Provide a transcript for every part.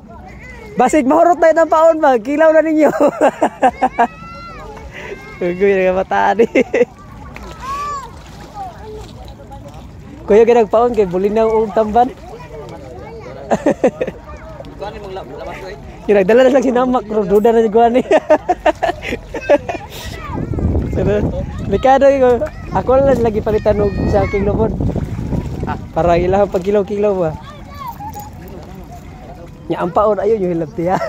Basig mahurot na itang paon ba? Kilaw na ninyo. Gugoy na mataan eh. Kuya ginagpaon kay bulinaw og tamban. Kinagdala na lang sinamak pero duda na yung ni. Likado ko. Ako lang lagi palitan og sa aking lubod. Para ilang pag kilaw-kilaw ba. Nya ang paon ayo yung hilab tiya.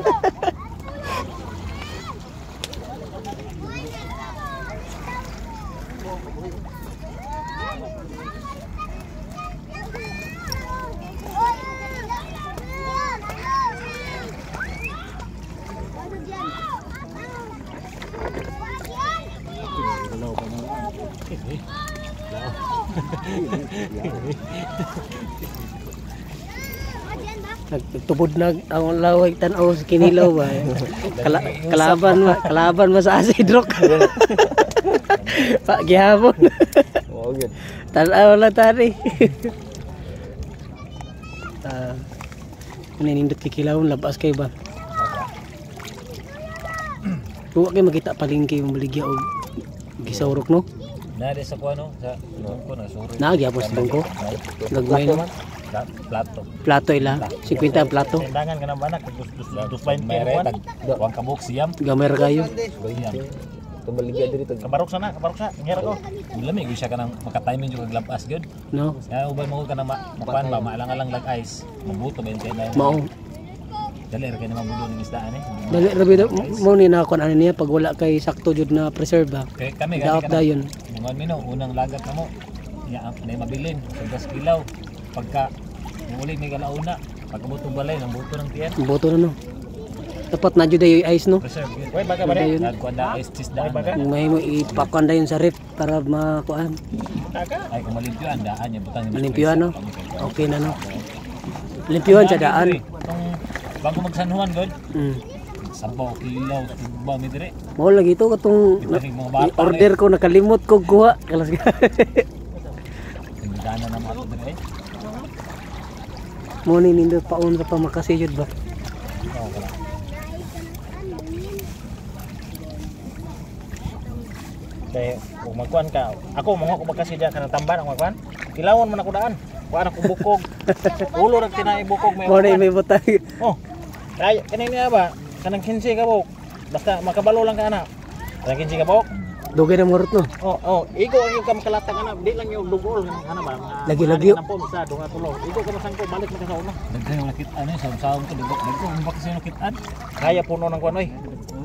Nagtubod na ang laway tanaw sa kinilaw ba. Kalaban mo sa acid rock. Pak gihapon. Oo gyud. Tanaw la tani. Nindot kikilawon labas kay ba. Wa kay makita palingki yung baligya og gisawrok no. Nade sa kuano sa ko na suro. Nagyapon sa bangko. Nagmay no. Plato ila, 50 ang plato. Tendangan ka ng banak, dus 20 kuan. Wang kabuk siyam. Gamer kayo. Tumbaligya diri kabarok sana. Ngira ko. Lami gyud siya kanang maka-timing jud kag lapas gyud. No. Ya ubay mo ka na mapan ba maalang-alang lag ice. Mabuto ba yun na. Mao. Dali ra kay na mabudo ning isdaan eh. Dali ra bida mo ni na kon ano niya pag wala kay sakto jud na preserve ba. Kay kami dapat dayon. Mungan mino unang lagat na mo. Ya na mabilin, 10 kilaw. Pagka muli may galauna, pagkabutong balay ng buto ng tiyan. Buto na no. Dapat na jud ay ice no. Oy baga ba rin? Nagkuanda ice cheese daan. May mo ipakuan dayon sa ref para makuan. Ay kung malimpyuan daan niya butang. Malimpyuan no. Okay na no. Limpyuan sa daan. Bago magsanhuan god. 10 kilaw ba mi dire. Mo lagi to katong order ko nakalimot ko kuha. Kalas. Dana na mo dire. Mo ni nindot paon sa pamakasiyod ba. Kaya kung magkuhan ka, ako mga ko magkasi dyan kanang tamban ang magkuhan, kilawon man ako daan. Kuhaan ako bukog. Ulo rin tinay bukog may magkuhan. May butang. Oh, kaya kanina ba, kanang 15 ka buk. Basta makabalo lang ka anak. Kanang 15 ka buk. Dugay na morot no. Iko ang yung kamakalatang anak, di lang yung dugol ano ba. Lagi-lagi. Nang po sa dunga tulo. Iko ka masangko balik na sa una. Daghan yung nakit-an sa sawon ko dugol. Daghan yung bakasyon nakit-an. Kaya puno ng kuan oy.